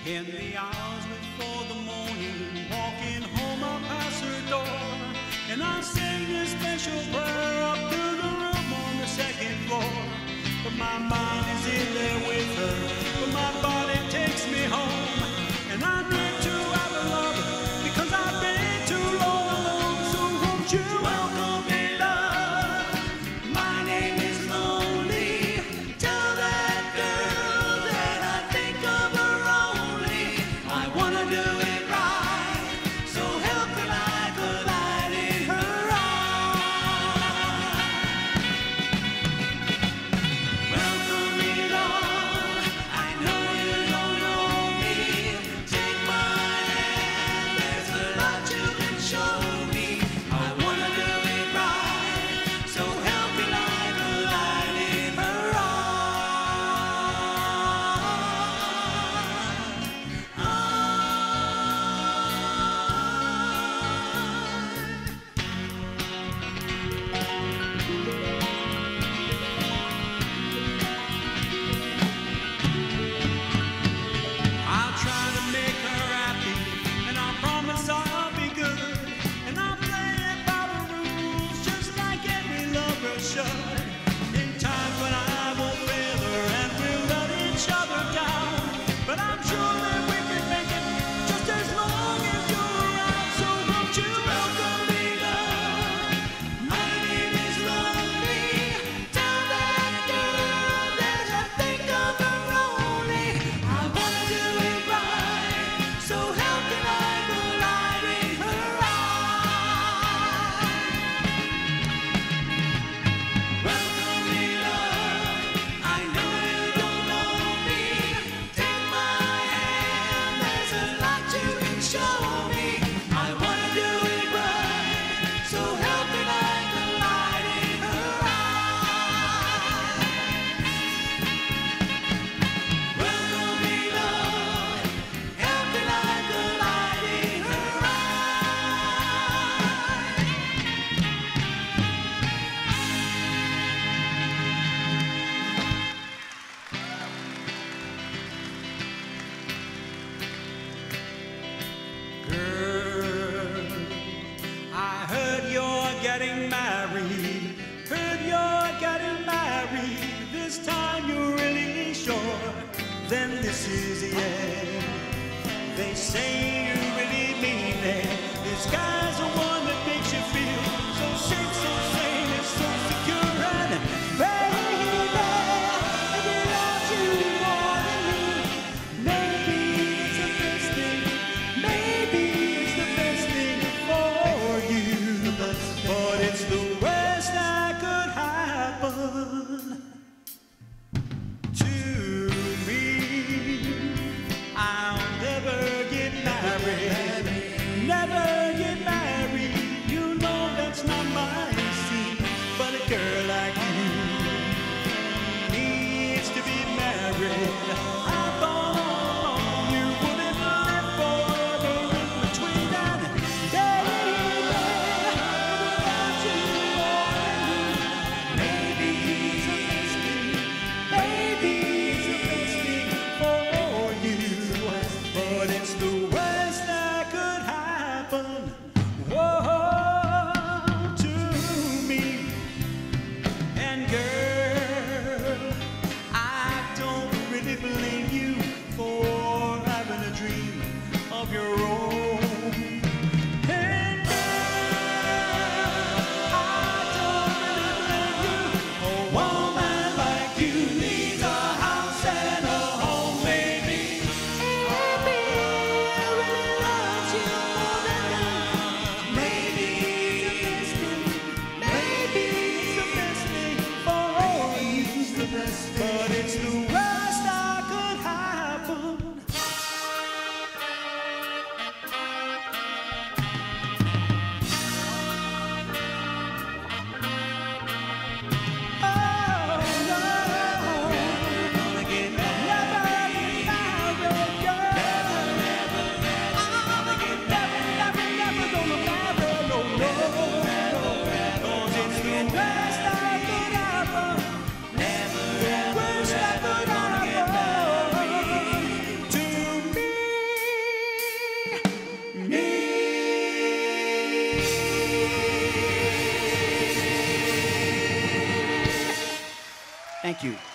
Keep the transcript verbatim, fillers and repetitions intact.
In the hours before the morning, walking home I pass her door, and I sing a special prayer up to the room on the second floor. But my mind is in there with her, but my body takes me home, and I need to have a lover because I've been too long alone. So won't you welcome me, love? My name is Lonely. Tell that girl that I think of her only. I wanna do it right, so help me like a light in her eye. Welcome me, love. I know you don't know me. Take my hand, there's a lot you can show me. I wanna do it right, so help me like a light in her I'll try to make her happy, and I promise I'll be good. And I'll play it by the rules, just like every lover should. In times when I won't fail her, and we'll let each other down. But I'm sure that we can make it, just as long as you're around. So won't you welcome me, love? My name is Lonely. Tell that girl that I think of her only. I wanna do it right, so help me like a light in her eye. Welcome me, love. I know you don't know me. Take my hand, there's a lot you can show me. I wanna do it right, so help me like a light in her eye. Welcome me, love. Help me like a light in her Girl, I heard you're getting married. Heard you're getting married. This time you're really sure. Then this is the end. They say you really mean it. This guy's the one that makes you feel so safe, so sane, and so secure. And baby, if he loves you more than me, maybe it's the best thing. Maybe it's the best thing for you. But it's the worst that could happen to me. I'll never get married, never get married. you.